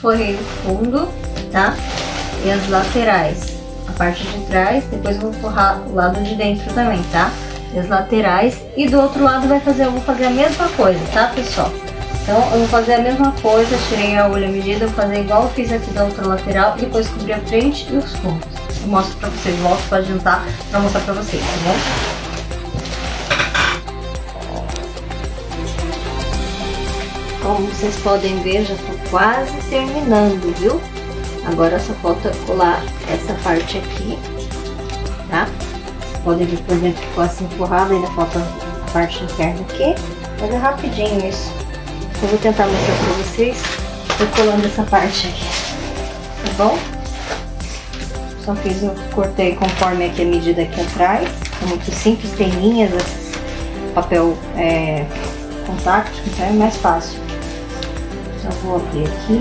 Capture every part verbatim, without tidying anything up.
forrei o fundo, tá? E as laterais, a parte de trás, depois eu vou forrar o lado de dentro também, tá? E as laterais, e do outro lado vai fazer, eu vou fazer a mesma coisa, tá, pessoal? Então eu vou fazer a mesma coisa, tirei a olho medida, vou fazer igual eu fiz aqui da outra lateral e depois cobrir a frente e os fundos. Eu mostro pra vocês, volto pra adiantar pra mostrar pra vocês, tá bom? Como vocês podem ver, já tô quase terminando, viu? Agora só falta colar essa parte aqui, tá? Vocês podem ver, por exemplo, ficou assim forrada, ainda falta a parte interna aqui. Mas é rapidinho isso. Eu vou tentar mostrar pra vocês. Tô colando essa parte aqui, tá bom? Só fiz, eu cortei conforme aqui a medida aqui atrás. É muito simples, tem linhas, esses papel é, contact, então é mais fácil. Já vou abrir aqui.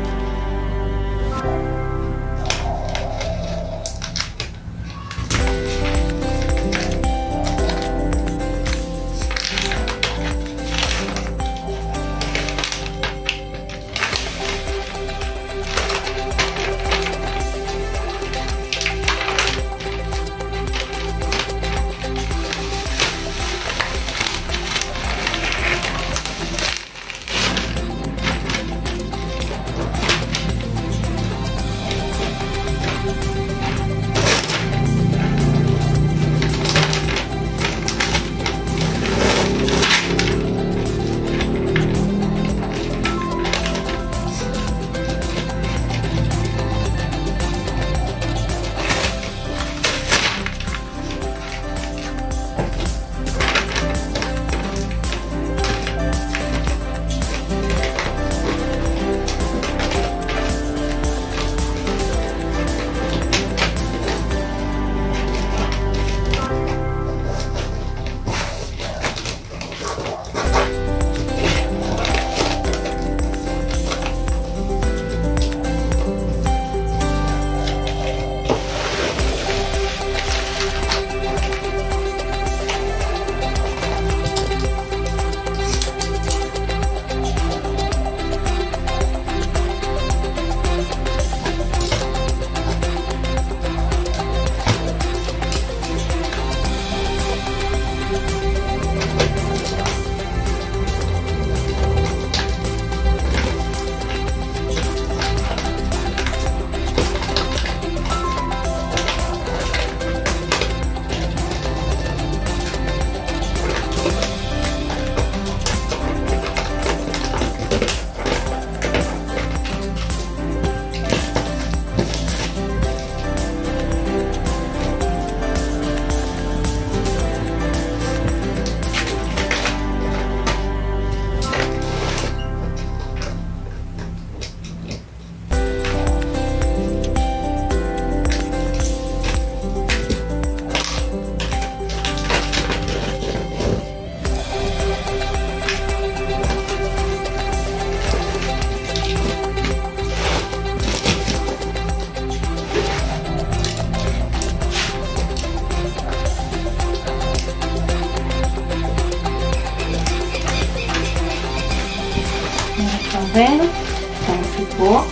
Tá vendo como ficou?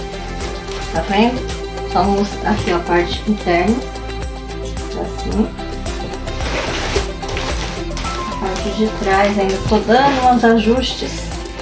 Tá vendo? Só mostrar aqui ó, a parte interna, assim. A parte de trás ainda tô dando uns ajustes.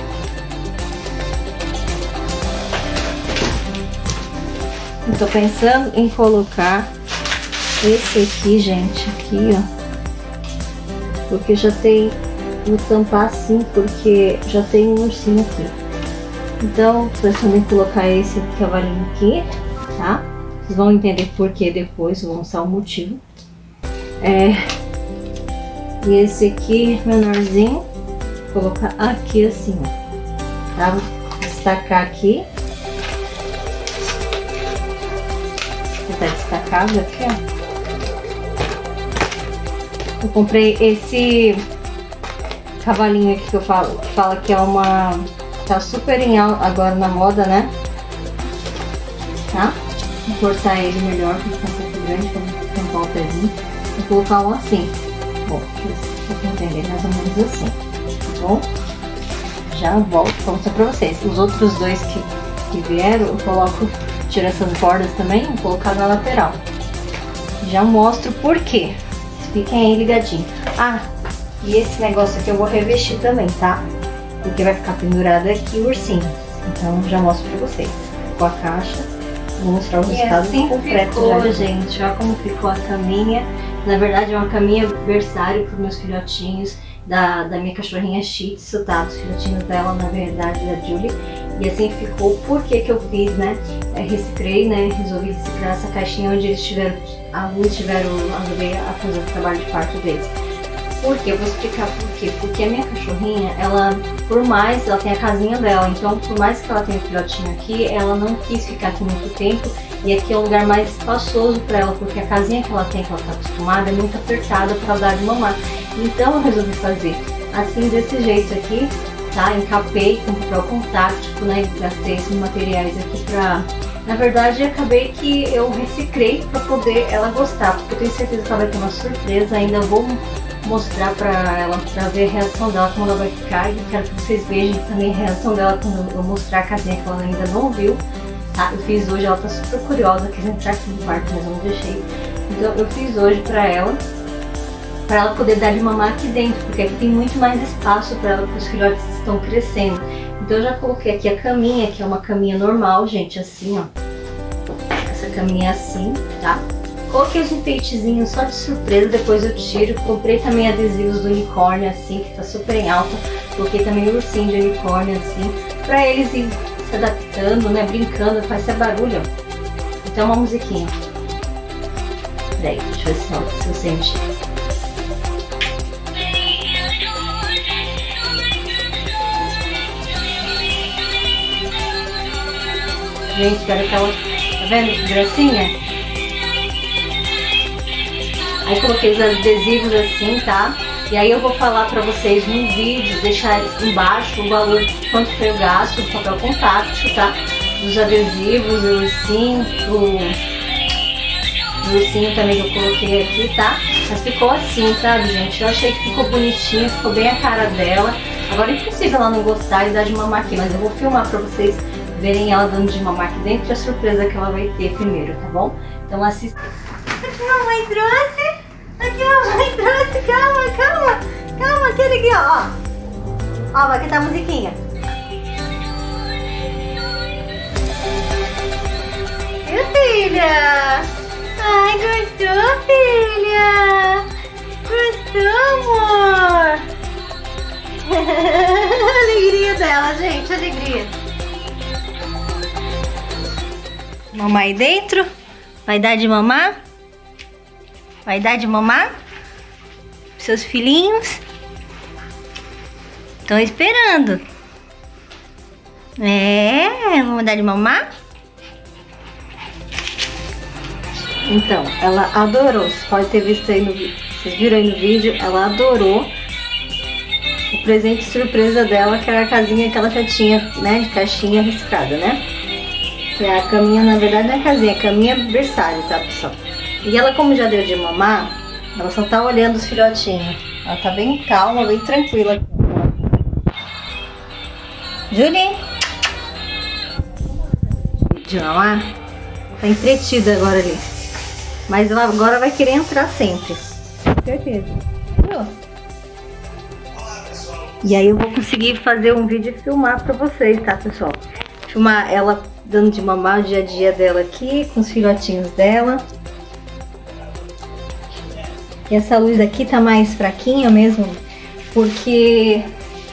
Eu tô pensando em colocar esse aqui, gente, aqui ó, porque já tem, vou tampar assim, porque já tem um ursinho aqui. Então, tô pensando em colocar esse cavalinho aqui, tá? Vocês vão entender por que depois, vou mostrar o motivo. É, e esse aqui, menorzinho, vou colocar aqui assim, ó, tá? Vou destacar aqui. Tá destacado aqui, ó. Eu comprei esse cavalinho aqui que eu falo, que fala que é uma... tá super em alta agora na moda, né? Tá? Vou cortar ele melhor, porque tá um pouco grande, pra não tampar o pezinho. Vou colocar um assim. Bom, deixa eu entender mais ou menos assim, tá bom? Já volto pra mostrar pra vocês. Os outros dois que que vieram, eu coloco, tiro essas bordas também, vou colocar na lateral. Já mostro por quê. Fiquem aí ligadinhos. Ah, e esse negócio aqui eu vou revestir também, tá? Porque vai ficar pendurado aqui o ursinho. Então já mostro pra vocês. Com a caixa, vou mostrar o resultado assim completo ficou, já. gente. Olha como ficou a caminha. Na verdade é uma caminha berçário para os meus filhotinhos. Da, da minha cachorrinha Shih Tzu, tá? Dos filhotinhos dela, na verdade, da Julie. E assim ficou. Por que que eu fiz, né? É, reciclei, né? Resolvi reciclar essa caixinha onde eles tiveram, alguns tiveram, ajudei a fazer o trabalho de parto deles. Por quê? Eu vou explicar por quê. Porque a minha cachorrinha, ela, por mais, ela tem a casinha dela. Então, por mais que ela tenha um filhotinho aqui, ela não quis ficar aqui muito tempo. E aqui é um lugar mais espaçoso para ela, porque a casinha que ela tem, que ela está acostumada, é muito apertada para dar de mamar. Então eu resolvi fazer assim, desse jeito aqui, tá? Encapei com papel contáctico, né? Gastei esses materiais aqui pra... Na verdade, acabei que eu reciclei para poder ela gostar, porque eu tenho certeza que ela vai ter uma surpresa. Ainda vou mostrar pra ela, pra ver a reação dela, como ela vai ficar. E quero que vocês vejam também a reação dela quando eu mostrar a casinha que ela ainda não viu. Tá, eu fiz hoje, ela tá super curiosa, quis entrar aqui no quarto, mas eu não deixei. Então eu fiz hoje pra ela, pra ela poder dar de mamar aqui dentro, porque aqui tem muito mais espaço pra ela, porque os filhotes estão crescendo. Então eu já coloquei aqui a caminha, que é uma caminha normal, gente, assim, ó. Essa caminha é assim, tá? Coloquei os enfeitezinhos só de surpresa, depois eu tiro. Comprei também adesivos do unicórnio, assim, que tá super em alta. Coloquei também o ursinho de unicórnio, assim, pra eles irem se adaptando, né, brincando, faz esse barulho, ó. Então uma musiquinha. Peraí, deixa eu ver se, se eu senti. Gente, quero aquela... Tá vendo que gracinha? Aí coloquei os adesivos assim, tá? E aí eu vou falar pra vocês no vídeo, deixar embaixo o valor de quanto foi o gasto do papel contáctico, tá? Dos adesivos, o ursinho, o, o ursinho também que eu coloquei aqui, tá? Mas ficou assim, sabe, gente? Eu achei que ficou bonitinho, ficou bem a cara dela. Agora é impossível ela não gostar e dar de mamar aqui, mas eu vou filmar pra vocês verem ela dando de mamar aqui dentro e a surpresa que ela vai ter primeiro, tá bom? Então assista. Aqui a mamãe trouxe! Aqui a mamãe trouxe! Calma, calma! Calma, aqui, aqui, ó! Ó, vai cantar a musiquinha. Viu, filha? Ai, gostou, filha? Gostou, amor? Alegria dela, gente, alegria. Mamãe aí dentro? Vai dar de mamar? Vai dar de mamar? Seus filhinhos estão esperando. É, vamos dar de mamar? Então, ela adorou. Você pode ter visto aí no vídeo. Vocês viram aí no vídeo? Ela adorou o presente surpresa dela, que era a casinha que ela já tinha, né? De caixinha reciclada, né? Que é a caminha, na verdade não é casinha, é caminha berçário, tá, pessoal? E ela, como já deu de mamar, ela só tá olhando os filhotinhos. Ela tá bem calma, bem tranquila. Julie? De mamar? Tá entretida agora ali. Mas ela agora vai querer entrar sempre. Com certeza. Viu? E aí eu vou conseguir fazer um vídeo e filmar pra vocês, tá, pessoal? Filmar ela dando de mamar o dia a dia dela aqui, com os filhotinhos dela. E essa luz aqui tá mais fraquinha mesmo, porque...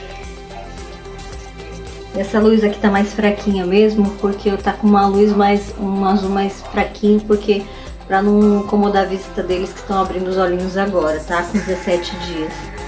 Essa luz aqui tá mais fraquinha mesmo, porque eu tá com uma luz mais, um azul mais fraquinho, porque pra não incomodar a vista deles que estão abrindo os olhinhos agora, tá? Com dezessete dias.